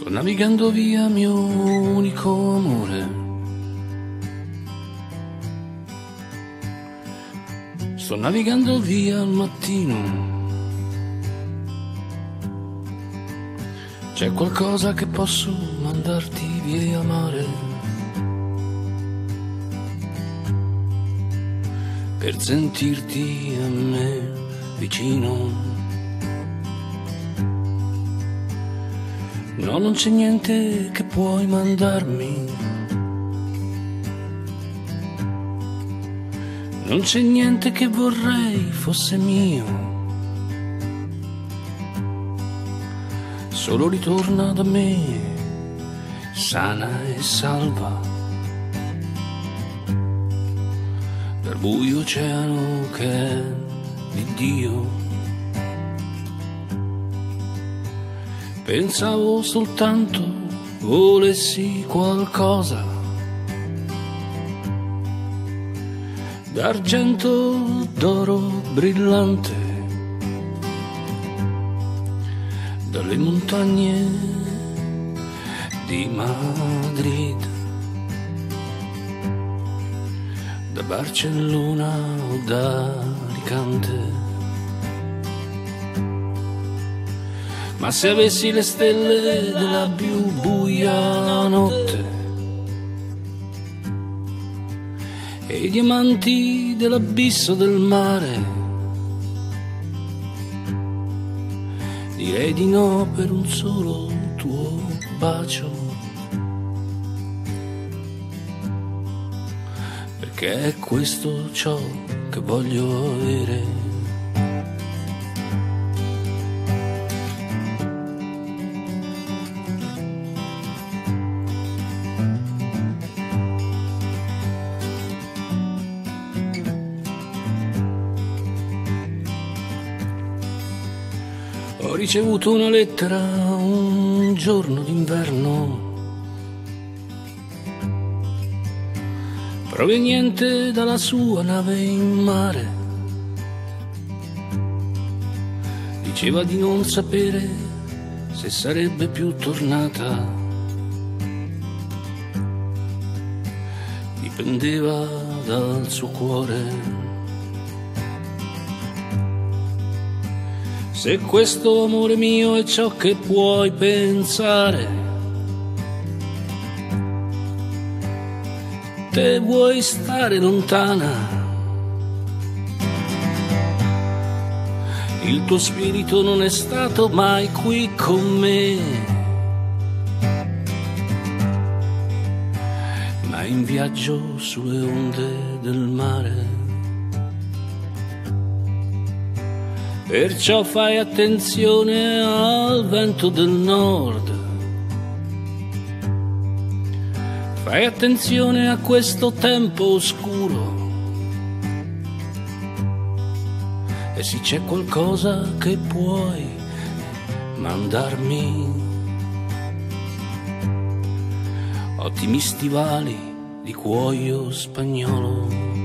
Sto navigando via mio unico amore. Sto navigando via al mattino. C'è qualcosa che posso mandarti via, mare, per sentirti a me vicino. No, non c'è niente che puoi mandarmi, non c'è niente che vorrei fosse mio. Solo ritorna da me, sana e salva, dal buio oceano che è di Dio. Pensavo soltanto volessi qualcosa d'argento, d'oro brillante, dalle montagne di Madrid, da Barcellona o da Alicante. Ma se avessi le stelle della più buia notte e i diamanti dell'abisso del mare, direi di no per un solo tuo bacio, perché è questo ciò che voglio avere. Ho ricevuto una lettera un giorno d'inverno, proveniente dalla sua nave in mare. Diceva di non sapere se sarebbe più tornata, dipendeva dal suo cuore. Se questo amore mio è ciò che puoi pensare, te vuoi stare lontana, il tuo spirito non è stato mai qui con me, ma in viaggio sulle onde del mare. Perciò fai attenzione al vento del nord, fai attenzione a questo tempo oscuro, e se c'è qualcosa che puoi mandarmi, ottimi stivali di cuoio spagnolo.